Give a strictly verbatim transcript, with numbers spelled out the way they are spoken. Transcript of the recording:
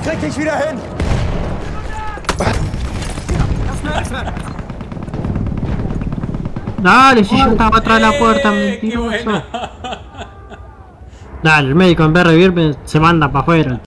Krieg dich wieder hin! Dale, si yo estaba atrás de la puerta, mentiroso. Dale, el médico en vez de revivirme se manda para afuera.